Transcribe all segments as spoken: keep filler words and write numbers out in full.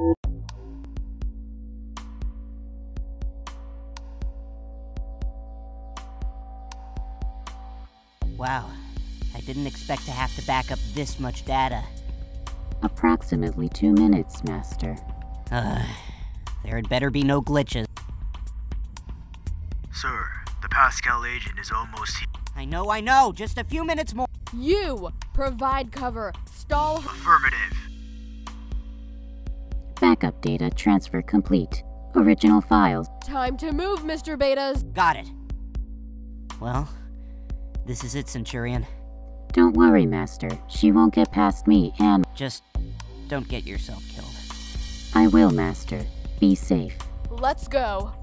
Wow, I didn't expect to have to back up this much data. Approximately two minutes, Master. Ugh, there had better be no glitches. Sir, the Pascal agent is almost here. I know, I know, just a few minutes more. You! Provide cover. Stall. Affirmative. Backup data transfer complete. Original files. Time to move, Mister Betas. Got it. Well, this is it, Centurion. Don't worry, Master. She won't get past me, and... Just don't get yourself killed. I will, Master. Be safe. Let's go.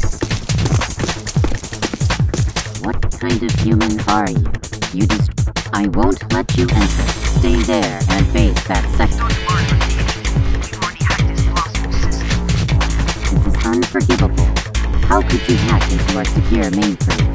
What kind of human are you? You just... I won't let you enter. Stay there and face that sector. Don't worry, we've already hacked this blasted system. This is unforgivable. How could you hack into our secure mainframe?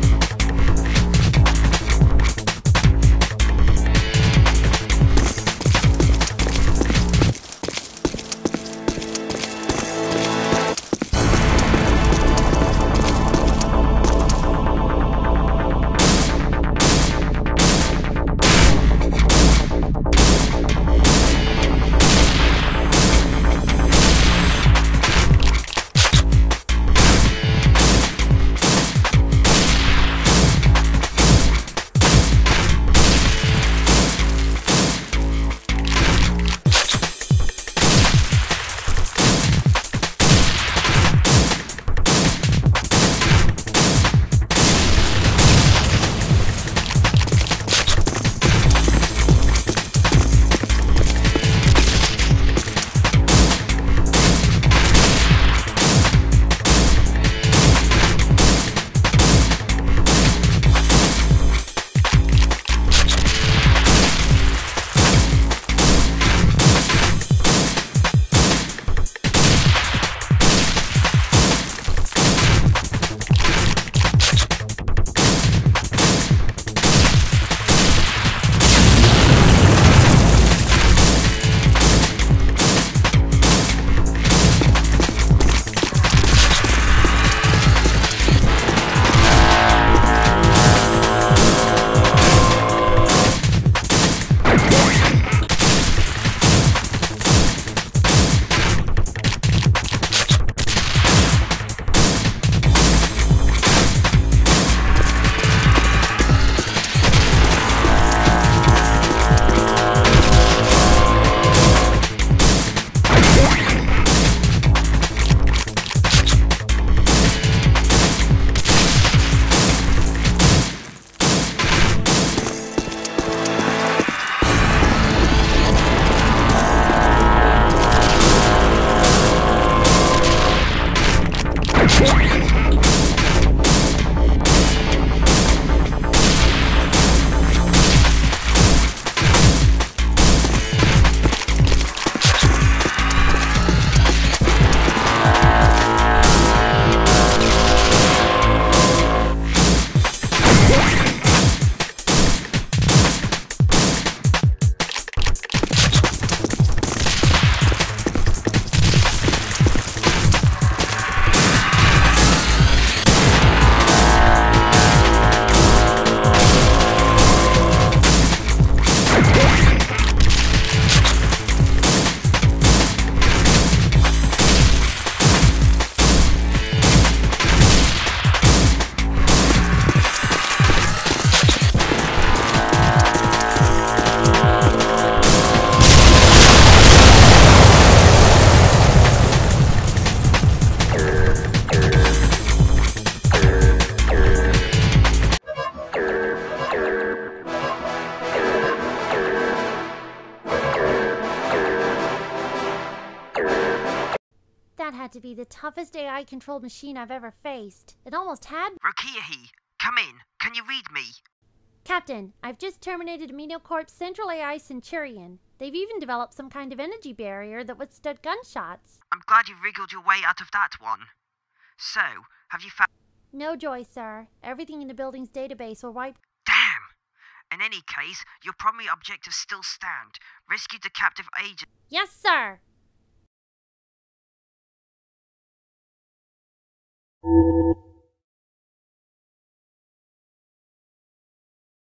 That had to be the toughest A I-controlled machine I've ever faced. It almost had... Rokiahi, come in. Can you read me? Captain, I've just terminated AminoCorp's Central A I Centurion. They've even developed some kind of energy barrier that withstood gunshots. I'm glad you wriggled your way out of that one. So, have you found... No joy, sir. Everything in the building's database will wipe... Damn! In any case, your primary objectives still stand. Rescue the captive agent... Yes, sir! You